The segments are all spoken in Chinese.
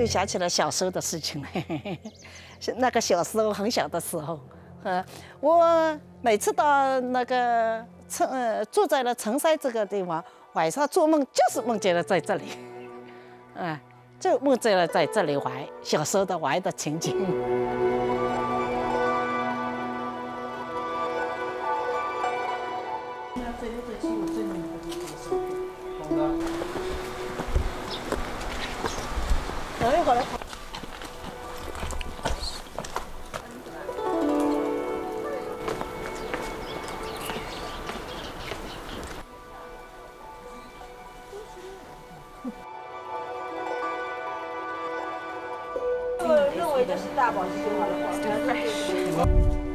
又想起了小时候的事情，那个小时候很小的时候，我每次到那个住在了城山这个地方，晚上做梦就是梦见了在这里，就梦见了在这里玩，小时候的玩的情景。等一会儿。 我认为这是大宝计划的话。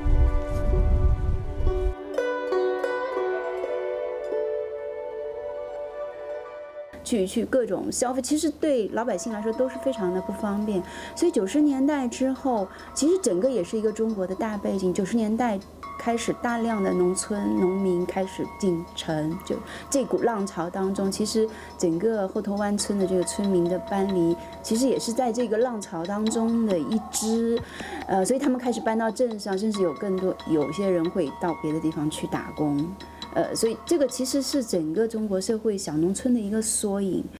去各种消费，其实对老百姓来说都是非常的不方便。所以90年代之后，其实整个也是一个中国的大背景。90年代开始，大量的农村农民开始进城，就这股浪潮当中，其实整个后头湾村的这个村民的搬离，其实也是在这个浪潮当中的一支。所以他们开始搬到镇上，甚至有些人会到别的地方去打工。所以这个其实是整个中国社会小农村的一个缩影。